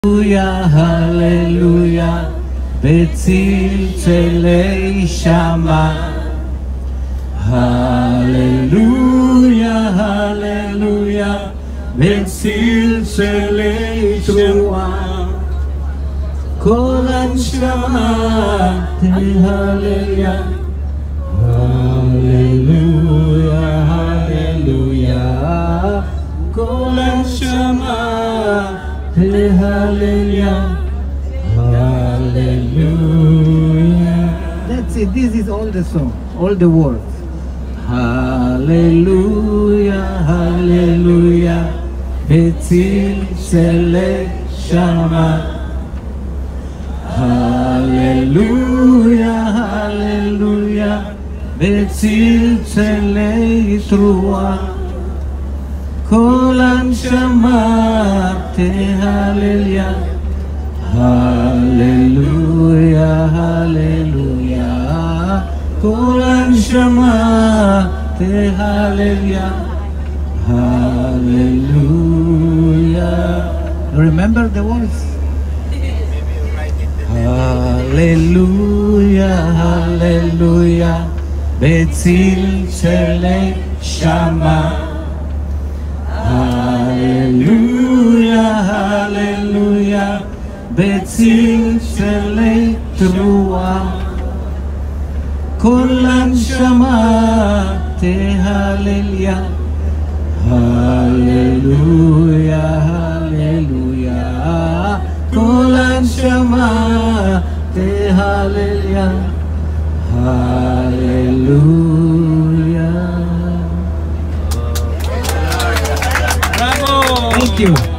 הללויה, בצלצלי שמה. הללויה, הללויה, בצלצלי תרועה. כל הנשמה תהלליה. הללויה, הללויה, כל הנשמה Hallelujah, Hallelujah. That's it. This is all the song, all the words. Hallelujah, Hallelujah. בצלצלי שמה. Hallelujah, Hallelujah. בצלצלי תרועה. כל הנשמה תהלליה. הללויה, הללויה, כל הנשמה תהלליה. הללויה. Remember the words? הללויה, הללויה, בצלצלי שמה. Hallelujah, hallelujah, בצלצלי תרועה. כל הנשמה תהלליה. הללויה, הללויה, כל הנשמה תהלליה. הללויה. Thank you.